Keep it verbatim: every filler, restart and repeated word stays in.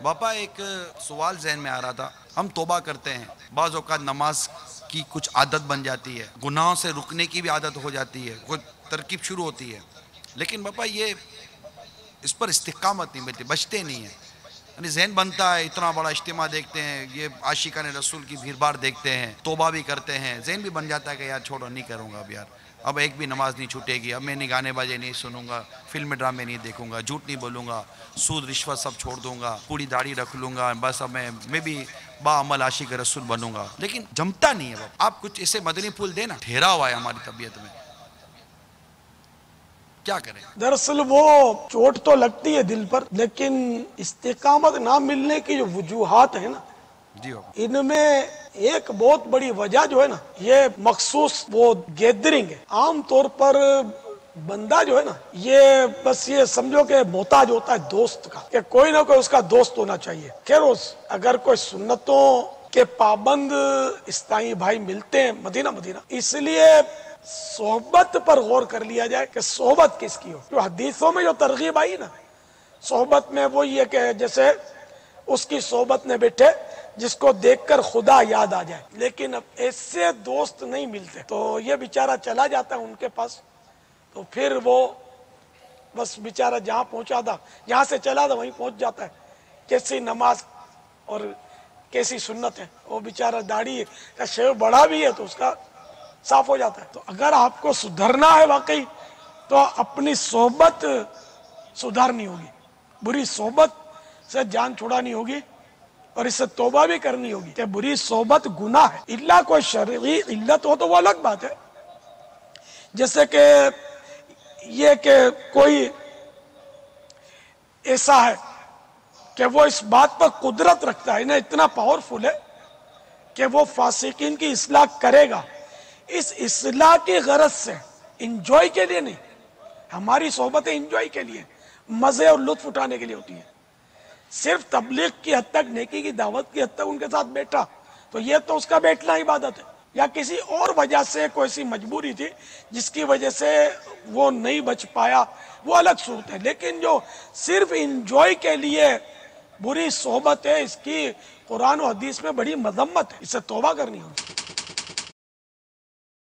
باپا ایک سوال ذہن میں آ رہا تھا. ہم توبہ کرتے ہیں, بعض اوقات نماز کی کچھ عادت بن جاتی ہے, گناہوں سے رکنے کی بھی عادت ہو جاتی ہے, کوئی ترکیب شروع ہوتی ہے, لیکن باپا یہ اس پر استقامت نہیں ملتی, بچتے نہیں ہیں. یعنی ذہن بنتا ہے, اتنا بڑا اجتماع دیکھتے ہیں, یہ عاشقان رسول کی بھیڑ بھاڑ دیکھتے ہیں, توبہ بھی کرتے ہیں, ذہن بھی بن جاتا ہے کہ یار چھوڑو نہیں کروں گا اب, یار اب ایک بھی نماز نہیں چھوٹے گی, اب میں نہیں گانے بازے نہیں سنوں گا, فلم ڈرامے نہیں دیکھوں گا, جھوٹ نہیں بولوں گا, سود رشوت سب چھوڑ دوں گا, پوری داڑھی رکھ لوں گا, بس اب میں میں بھی با عمل عاشق رسول بنوں گا. لیکن جمتا نہیں ہے. آپ کچھ اسے مدنی پھول دیں نا, ٹھہرا ہوا ہے ہماری طبیعت میں, کیا کریں؟ دراصل وہ چوٹ تو لگتی ہے دل پر, لیکن استقامت نہ ملنے کی جو وجوہات ہیں نا, جی ان میں ایک بہت بڑی وجہ جو ہے نا, یہ مخصوص وہ گیدرنگ ہے. عام طور پر بندہ جو ہے نا, یہ بس یہ سمجھو کہ محتاج ہوتا ہے دوست کا, کہ کوئی نہ کوئی اس کا دوست ہونا چاہیے. خیر اگر کوئی سنتوں کے پابند اسلامی بھائی ملتے ہیں مدینہ مدینہ, اس لیے صحبت پر غور کر لیا جائے کہ صحبت کس کی ہو. جو حدیثوں میں جو ترغیب آئی نا صحبت میں, وہ یہ کہ جیسے اس کی صحبت میں بیٹھے جس کو دیکھ کر خدا یاد آ جائے. لیکن اب ایسے دوست نہیں ملتے, تو یہ بیچارہ چلا جاتا ہے ان کے پاس, تو پھر وہ بس بیچارہ جہاں پہنچا تھا, جہاں سے چلا تھا وہیں پہنچ جاتا ہے. کیسی نماز اور کیسی سنت ہے, وہ بیچارہ داڑھی کا شیو بڑا بھی ہے تو اس کا صاف ہو جاتا ہے. تو اگر آپ کو سدھرنا ہے واقعی, تو اپنی صحبت سدھارنی ہوگی, بری صحبت سے جان چھڑانی ہوگی, اور اس سے توبہ بھی کرنی ہوگی کہ بری صحبت گناہ ہے. الا کوئی شرعی علت ہو تو وہ الگ بات ہے, جیسے کہ یہ کہ کوئی ایسا ہے کہ وہ اس بات پر قدرت رکھتا ہے, انہیں اتنا پاورفل ہے کہ وہ فاسقین کی اصلاح کرے گا. اس اصلاح کی غرض سے, انجوائے کے لیے نہیں. ہماری صحبتیں انجوائے کے لیے, مزے اور لطف اٹھانے کے لیے ہوتی ہیں. صرف تبلیغ کی حد تک, نیکی کی دعوت کی حد تک ان کے ساتھ بیٹھا, تو یہ تو اس کا بیٹھنا عبادت ہے. یا کسی اور وجہ سے کوئی ایسی مجبوری تھی جس کی وجہ سے وہ نہیں بچ پایا, وہ الگ صورت ہے. لیکن جو صرف انجوائے کے لیے بری صحبت ہے, اس کی قرآن و حدیث میں بڑی مذمت ہے, اس سے توبہ کرنی ہوگی.